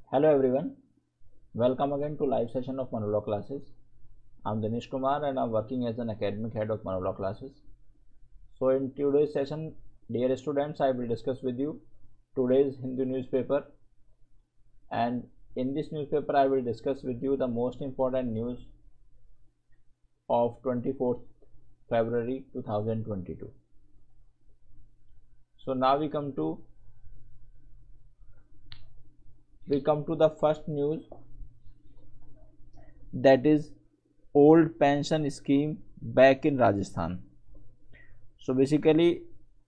Hello everyone, welcome again to live session of Manolaw classes. I'm Dinesh Kumar and I'm working as an academic head of Manolaw classes. So in today's session, dear students, I will discuss with you today's Hindu newspaper, and in this newspaper I will discuss with you the most important news of 24th February 2022. So now we come to the first news, that is old pension scheme back in Rajasthan. So basically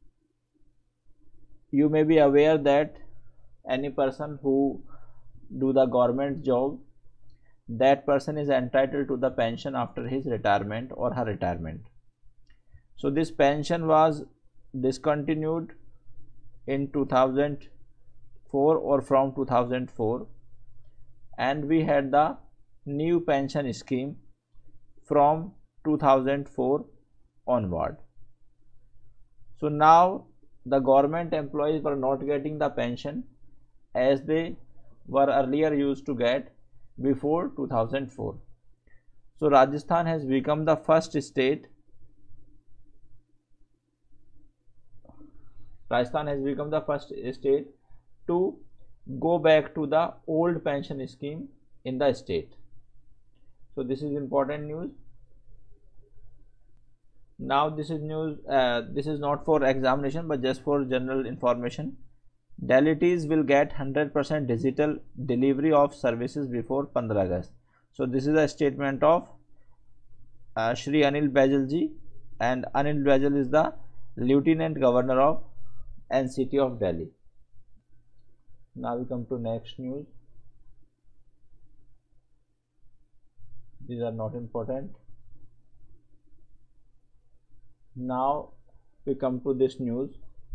you may be aware that any person who do the government job, that person is entitled to the pension after his retirement or her retirement. So this pension was discontinued in 2004 or from 2004, and we had the new pension scheme from 2004 onward. So now the government employees were not getting the pension as they were earlier used to get before 2004. So Rajasthan has become the first state to go back to the old pension scheme in the state. So this is important news. Now this is news, this is not for examination but just for general information. Delegates will get 100% digital delivery of services before 15 August. So this is a statement of Shri Anil Baijal ji, and Anil Baijal is the Lieutenant Governor of NCT of Delhi. Now we come to next news. These are not important. Now we come to this news.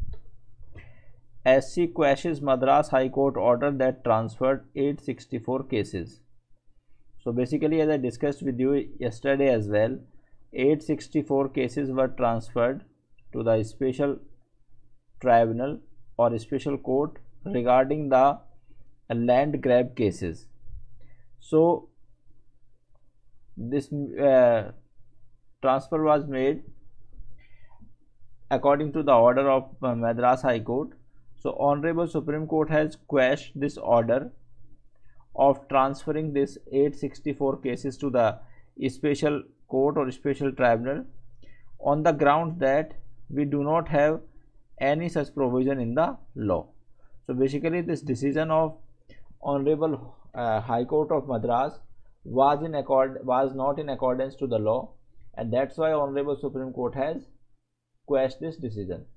SC quashes Madras High Court order that transferred 864 cases. So basically, as I discussed with you yesterday as well, 864 cases were transferred to the special tribunal or special court regarding the land grab cases. So this transfer was made according to the order of Madras High Court. So Honorable Supreme Court has quashed this order of transferring this 864 cases to the special court or special tribunal on the ground that we do not have any such provision in the law. So basically this decision of Honorable High Court of Madras was not in accordance to the law, and that's why Honorable Supreme Court has quashed this decision.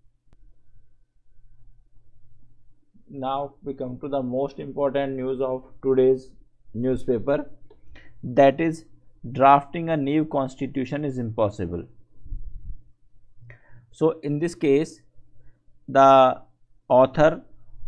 Now we come to the most important news of today's newspaper, that is drafting a new constitution is impossible. So in this case the author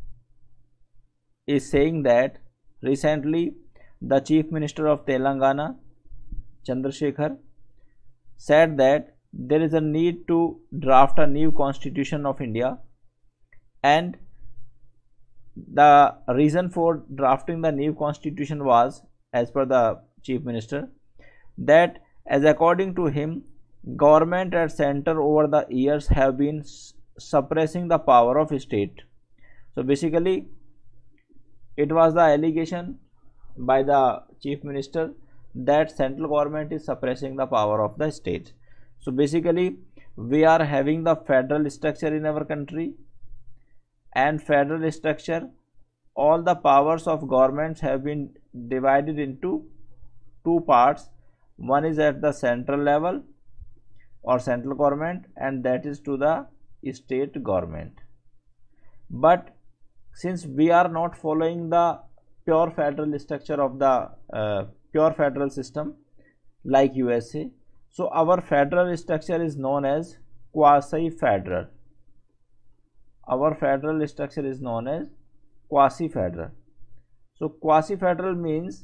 is saying that recently the Chief Minister of Telangana, Chandrasekhar, said that there is a need to draft a new constitution of India, and the reason for drafting the new constitution was, as per the Chief Minister, that as according to him, government at center over the years have been suppressing the power of state. So basically it was the allegation by the Chief Minister that central government is suppressing the power of the state. So basically we are having the federal structure in our country, and federal structure, all the powers of governments have been divided into two parts. One is at the central level or central government, and that is to the state government. But since we are not following the pure federal structure of the pure federal system like USA, so our federal structure is known as quasi-federal. Our federal structure is known as quasi-federal. So quasi-federal means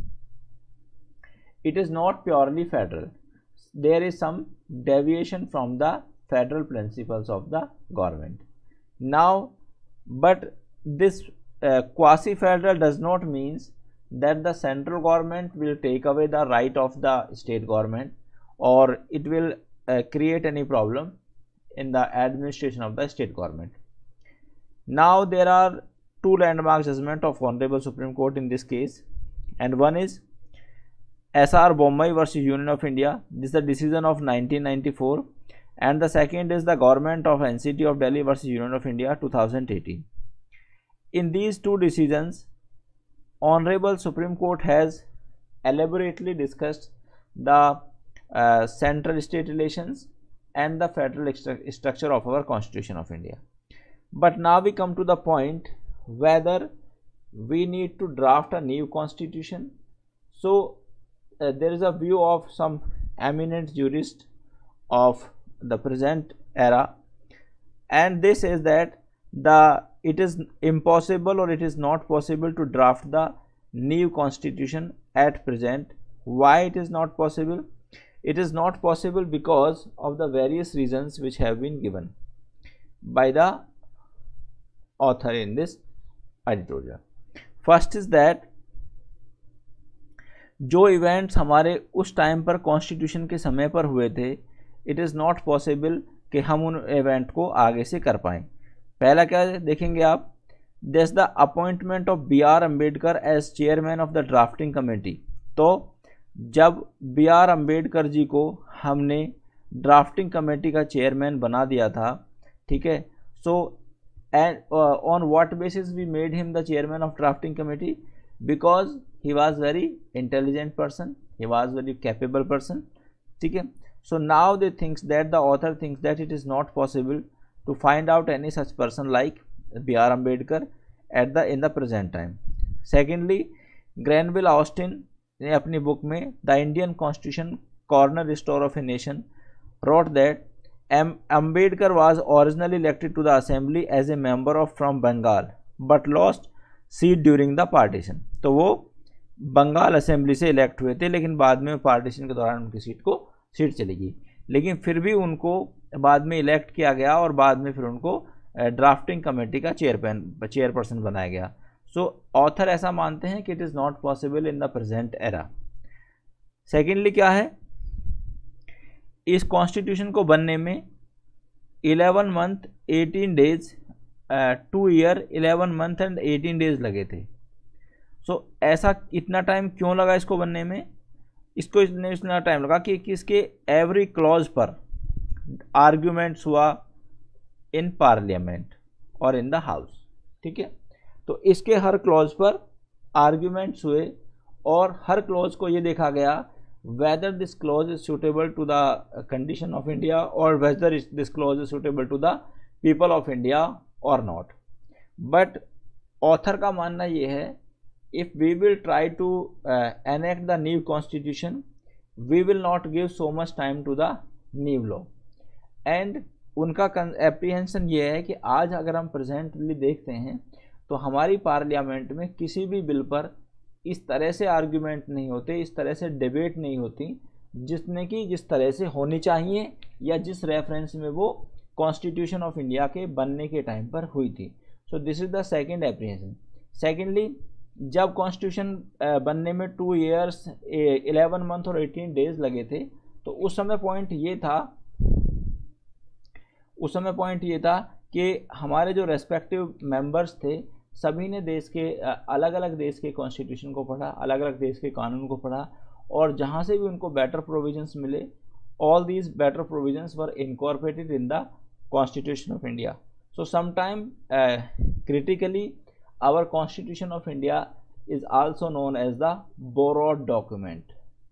it is not purely federal. There is some deviation from the federal principles of the government. Now, but this quasi federal does not means that the central government will take away the right of the state government, or it will create any problem in the administration of the state government. Now there are two landmark judgment of Honorable Supreme Court in this case, and one is SR Bombay versus Union of India. This is the decision of 1994, and the second is the Government of NCT of Delhi versus Union of India 2018. In these two decisions, Honorable Supreme Court has elaborately discussed the central state relations and the federal structure of our Constitution of India. But now we come to the point whether we need to draft a new constitution. So there is a view of some eminent jurists of the present era, and this is that it is impossible or it is not possible to draft the new constitution at present. Why it is not possible? It is not possible because of the various reasons which have been given by the author in this editorial. First is that जो events हमारे उस time पर constitution के समय पर हुए थे, it is not possible कि हम उन इवेंट को आगे से कर पाएँ. पहला क्या देखेंगे आप, this the appointment of B.R. Ambedkar as chairman of the drafting committee. तो जब B.R. अम्बेडकर जी को हमने ड्राफ्टिंग कमेटी का चेयरमैन बना दिया था, ठीक है, so and on what basis we made him the chairman of drafting committee? Because he was very intelligent person, he was very capable person, ठीक है. So now they thinks that the author thinks that it is not possible to find out any such person like B.R. Ambedkar in the present time. Secondly, Granville Austin ने अपनी book में The Indian Constitution Cornerstone of a Nation wrote that Ambedkar was originally elected to the assembly as a member of from Bengal but lost seat during the partition. तो वो Bengal assembly से elect हुए थे, लेकिन बाद में partition के दौरान उनकी सीट चली गई, लेकिन फिर भी उनको बाद में इलेक्ट किया गया और बाद में फिर उनको ड्राफ्टिंग कमेटी का चेयरपर्सन बनाया गया. सो ऑथर ऐसा मानते हैं कि it is not possible in the present era. Secondly क्या है, इस कॉन्स्टिट्यूशन को बनने में 11 month 18 days 2 year 11 month and 18 days लगे थे. सो ऐसा इतना टाइम क्यों लगा इसको बनने में? इसको इतना टाइम लगा कि इसके एवरी क्लॉज पर आर्ग्यूमेंट्स हुआ इन पार्लियामेंट और इन द हाउस, ठीक है. तो इसके हर क्लॉज पर आर्ग्यूमेंट्स हुए और हर क्लॉज को ये देखा गया whether this clause is suitable to the condition of India or whether this clause is suitable to the people of India or not. But author का मानना ये है, if we will try to enact the new constitution, we will not give so much time to the new law. And उनका apprehension ये है कि आज अगर हम प्रेजेंटली देखते हैं तो हमारी पार्लियामेंट में किसी भी बिल पर इस तरह से आर्ग्यूमेंट नहीं होते, इस तरह से डिबेट नहीं होती जिस तरह से होनी चाहिए या जिस रेफरेंस में वो कॉन्स्टिट्यूशन ऑफ इंडिया के बनने के टाइम पर हुई थी. So this is the second apprehension. Secondly, जब कॉन्स्टिट्यूशन बनने में 2 ईयर्स 11 मंथ और 18 डेज लगे थे, तो उस समय पॉइंट ये था कि हमारे जो रेस्पेक्टिव मेंबर्स थे सभी ने देश के अलग अलग देश के कॉन्स्टिट्यूशन को पढ़ा, अलग अलग देश के कानून को पढ़ा, और जहाँ से भी उनको बेटर प्रोविजंस मिले, all these better provisions were incorporated in the constitution of India. So sometime critically, our Constitution of India is also known as the borrowed document.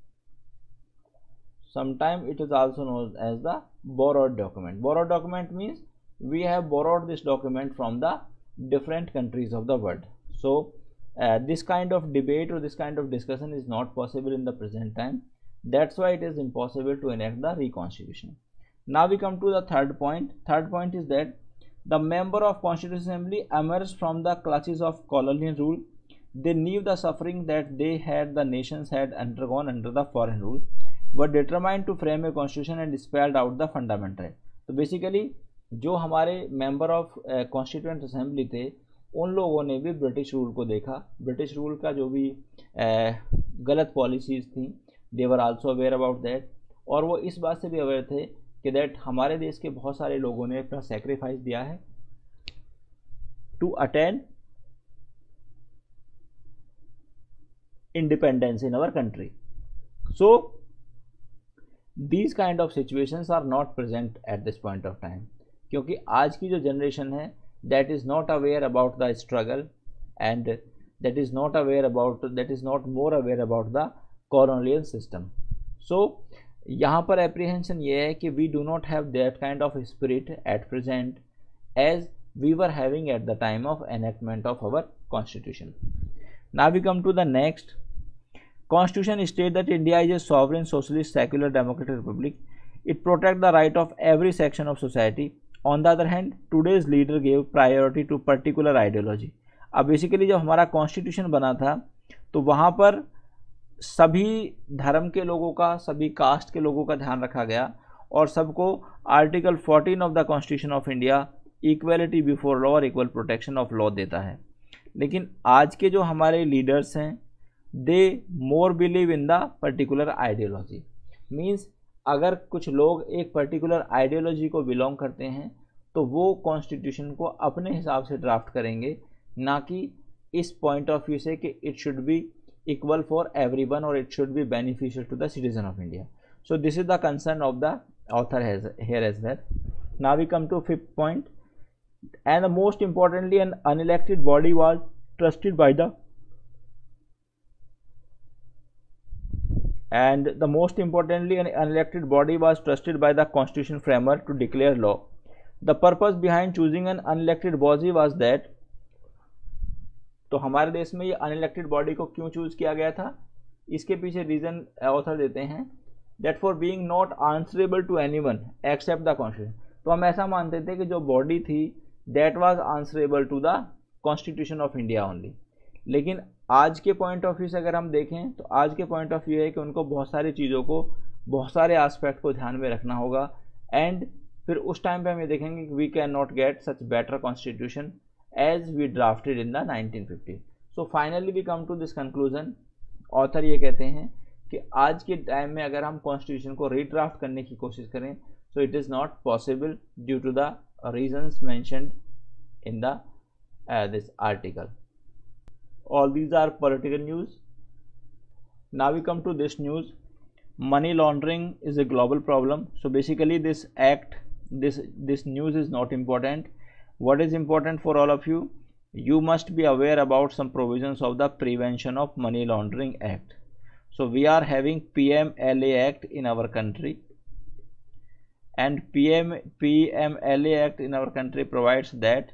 Sometimes it is also known as the borrowed document. Borrowed document means we have borrowed this document from the different countries of the world. So this kind of debate or this kind of discussion is not possible in the present time. That's why it is impossible to enact the reconstitution. Now we come to the third point. Third point is that the member of Constitutional Assembly emerged from the clutches of colonial rule. They knew the suffering that the nations had undergone under the foreign rule, were determined to frame a constitution and spelled out the fundamental right. तो basically जो हमारे member of constituent assembly थे, उन लोगों ने भी British rule को देखा, ब्रिटिश रूल का जो भी गलत पॉलिसीज़ थी, they were also aware about that, और वो इस बात से भी अवेयर थे कि दैट हमारे देश के बहुत सारे लोगों ने अपना सेक्रीफाइस दिया है to attain independence in our country. So these kind of situations are not present at this point of time, क्योंकि आज की जो जनरेशन है that is not aware about the struggle and that is not more aware about the colonial system. So यहाँ पर apprehension ये है कि we do not have that kind of spirit at present as we were having at the time of enactment of our constitution. Now we come to the next. Constitution states that India is a sovereign, socialist, secular, democratic republic. It protects the right of every section of society. On the other hand, today's leader gave priority to particular ideology. अब basically जब हमारा constitution बना था तो वहाँ पर सभी धर्म के लोगों का, सभी कास्ट के लोगों का ध्यान रखा गया और सबको article 14 of the constitution of India equality before law और इक्वल प्रोटेक्शन ऑफ लॉ देता है। लेकिन आज के जो हमारे लीडर्स हैं they more believe in the particular ideology. Means अगर कुछ लोग एक पर्टिकुलर आइडियोलॉजी को बिलोंग करते हैं तो वो कॉन्स्टिट्यूशन को अपने हिसाब से ड्राफ्ट करेंगे, ना कि इस पॉइंट ऑफ व्यू से कि it should be equal for everyone और it should be beneficial to the citizen of India. So this is the concern of the author here as well. Now we come to fifth point, and most importantly an unelected body was trusted by the an unelected body was trusted by the constitution framer to declare law. The purpose behind choosing an unelected body was that, तो हमारे देश में ये unelected body को क्यों choose किया गया था, इसके पीछे रीजन ऑथर देते हैं that for being not answerable to anyone except the constitution. तो हम ऐसा मानते थे कि जो बॉडी थी that was answerable to the constitution of India only. लेकिन आज के पॉइंट ऑफ व्यू से अगर हम देखें तो आज के पॉइंट ऑफ व्यू है कि उनको बहुत सारी चीज़ों को, बहुत सारे एस्पेक्ट को ध्यान में रखना होगा, एंड फिर उस टाइम पे हम ये देखेंगे कि we can not get such better constitution as we drafted in the 1950. So finally we come to this conclusion. Author ये कहते हैं कि आज के टाइम में अगर हम कॉन्स्टिट्यूशन को रीड्राफ्ट करने की कोशिश करें so it is not possible due to the reasons mentioned in the this article. All these are political news. Now we come to this news. Money laundering is a global problem. So basically this act, this news is not important. What is important for all of you? You must be aware about some provisions of the Prevention of Money Laundering Act. So we are having PMLA Act in our country, and PMLA Act in our country provides that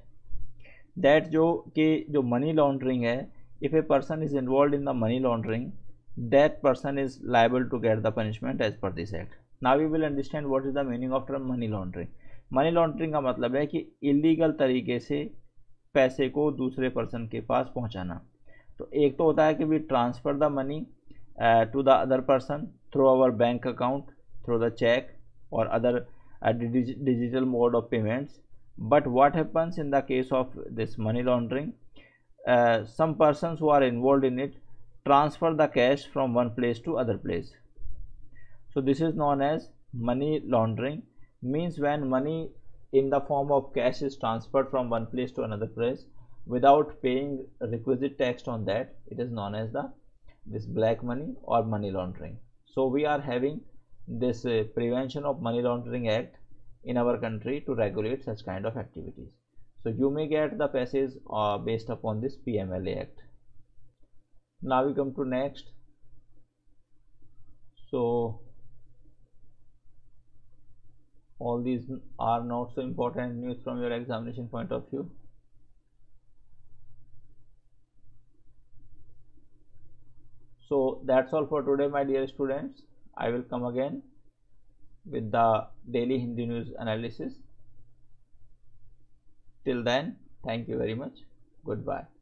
जो money laundering है, if a person is involved in the money laundering, that person is liable to get the punishment as per this act. Now we will understand what is the meaning of term money laundering. Money laundering का मतलब है कि illegal तरीके से पैसे को दूसरे person के पास पहुंचाना. तो एक तो होता है कि we transfer the money to the other person through our bank account, through the cheque और other digital mode of payments. But what happens in the case of this money laundering? Some persons who are involved in it transfer the cash from one place to other place. So this is known as money laundering. Means when money in the form of cash is transferred from one place to another place without paying requisite tax on that, it is known as this black money or money laundering. So we are having this Prevention of Money Laundering Act in our country to regulate such kind of activities. So you may get the passage based upon this PMLA Act. Now we come to next. So all these are not so important news from your examination point of view. So that's all for today, my dear students. I will come again with the daily Hindi news analysis. Till then, thank you very much. Goodbye.